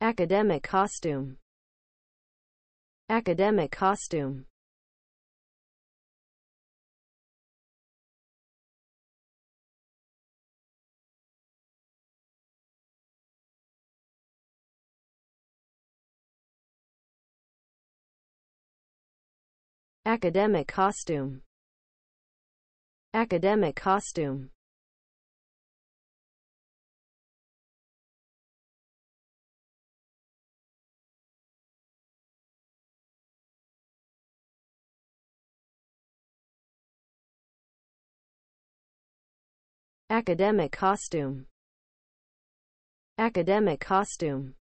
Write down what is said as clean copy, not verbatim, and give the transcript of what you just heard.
academic costume, academic costume, academic costume, academic costume, academic costume, academic costume.